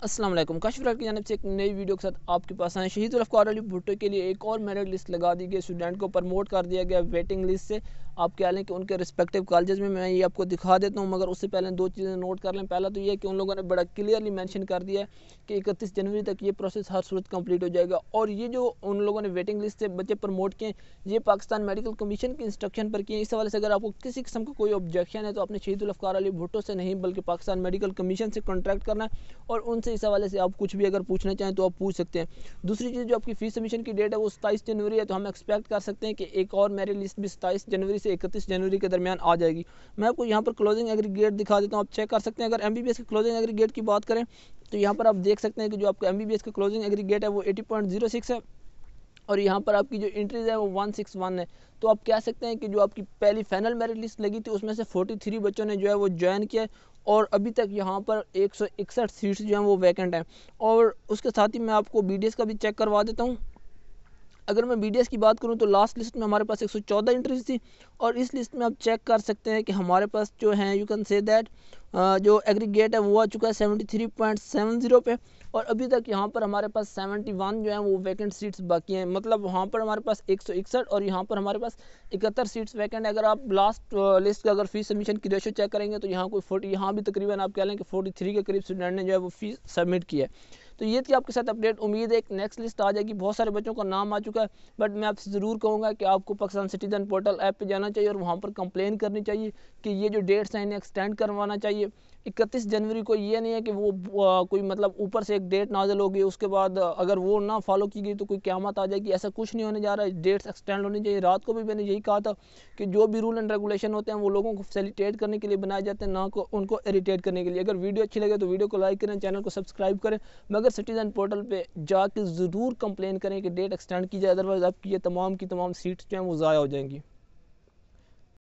السلام علیکم، کاشف کی جانب سے ایک نئی ویڈیو کے ساتھ آپ کے پاس آئے۔ شہید الافکار علی بھٹو کے لیے ایک اور میرٹ لسٹ لگا دی گئی، اسٹوڈنٹ کو پروموٹ کر دیا گیا ویٹنگ لسٹ سے۔ آپ کہہ لیں کہ ان کے رسپیکٹیو کالجز میں یہ آپ کو دکھا دیتا ہوں، مگر اس سے پہلے دو چیزیں نوٹ کر لیں۔ پہلا تو یہ کہ ان لوگوں نے بڑا کلیئرلی مینشن کر دیا ہے کہ 31 جنوری تک یہ پروسیس ہر صورت کمپلیٹ ہو جائے گا، اور یہ جو ان لوگوں نے ویٹنگ لسٹ سے بچے پروموٹ کیے یہ پاکستان میڈیکل کمیشن کی انسٹرکشن پر کیے۔ اس حوالے سے اگر آپ کو کسی قسم کا کوئی آبجیکشن ہے تو اپنے شہید الافکار علی بھٹو سے نہیں بلکہ پاکستان میڈیکل کمیشن سے کانٹیکٹ کرنا ہے، اور ان سے اس حوالے سے آپ کچھ بھی اگر پوچھنا چاہیں تو آپ پوچھ سکتے ہیں۔ دوسری چیز، جو آپ کی فیس سبمیشن کی ڈیٹ ہے وہ 27 جنوری ہے، تو ہم ایکسپیکٹ کر سکتے ہیں کہ ایک اور میرٹ لسٹ بھی 27 جنوری سے 31 جنوری کے درمیان آ جائے گی۔ میں آپ کو یہاں پر کلوزنگ ایگریگیٹ دکھا دیتا ہوں، آپ چیک کر سکتے ہیں۔ اگر MBBS کی کلوزنگ ایگریگیٹ کی بات کریں تو یہاں پر آپ دیکھ سکتے ہیں کہ جو آپ کا MBBS کا کلوزنگ ایگریگیٹ ہے وہ 80.06 ہے، اور یہاں پر آپ کی جو انٹریز ہے وہ 161 ہے۔ تو آپ کہہ سکتے ہیں کہ جو آپ کی پہلی فائنل میرٹ لسٹ لگی تھی اس میں سے 43 بچوں نے جو ہے وہ جوائن کیا ہے، اور ابھی تک یہاں پر 161 سیٹس جو ہیں وہ ویکنٹ ہیں۔ اور اس کے ساتھ ہی میں آپ کو BDS کا بھی چیک کروا دیتا ہوں۔ اگر میں BDS کی بات کروں تو لاسٹ لسٹ میں ہمارے پاس 114 انٹریز تھی، اور اس لسٹ میں آپ چیک کر سکتے ہیں کہ ہمارے پاس جو ہیں یو کین سے دیٹ جو ایگریگیٹ ہے وہ آ چکا ہے 73.70 پہ، اور ابھی تک یہاں پر ہمارے پاس 71 جو ہیں وہ ویکنٹ سیٹس باقی ہیں۔ مطلب وہاں پر ہمارے پاس 161 اور یہاں پر ہمارے پاس 71 سیٹس ویکنٹ ہے۔ اگر آپ لاسٹ لسٹ کا اگر فیس سبمیشن کی ریشو چیک کریں گے تو یہاں کوئی 40، یہاں بھی تقریباً آپ کہہ لیں کہ 43 کے قریب اسٹوڈنٹ نے جو ہے وہ فیس سبمٹ کی ہے۔ تو یہ تھی آپ کے ساتھ اپڈیٹ، امید ہے ایک نیکسٹ لسٹ آ جائے گی۔ بہت سارے بچوں کا نام آ چکا ہے، بٹ میں آپ سے ضرور کہوں گا کہ آپ کو پاکستان سٹیزن پورٹل ایپ پہ جانا چاہیے اور وہاں پر کمپلین کرنی چاہیے کہ یہ جو ڈیٹس ہیں انہیں ایکسٹینڈ کروانا چاہیے۔ 31 جنوری کو یہ نہیں ہے کہ وہ کوئی مطلب اوپر سے ایک ڈیٹ نازل ہوگی، اس کے بعد اگر وہ نہ فالو کی گئی تو کوئی قیامت آ جائے گی۔ ایسا کچھ نہیں ہونے جا رہا ہے، ڈیٹس ایکسٹینڈ ہونی چاہیے۔ رات کو بھی میں نے یہی کہا تھا کہ جو بھی رول اینڈ ریگولیشن ہوتے ہیں وہ لوگوں کو فیسیلیٹیٹ کرنے کے لیے بنائے جاتے ہیں، نہ کو ان کو اریٹیٹ کرنے کے لیے۔ اگر ویڈیو اچھی لگے تو ویڈیو کو لائک کریں، چینل کو سبسکرائب کریں، مگر سٹیزن پورٹل پہ جا کے ضرور کمپلین کریں کہ ڈیٹ ایکسٹینڈ کی جائے، ادروائز آپ کی یہ تمام کی تمام سیٹس جو ہیں وہ ضائع ہو جائیں گی۔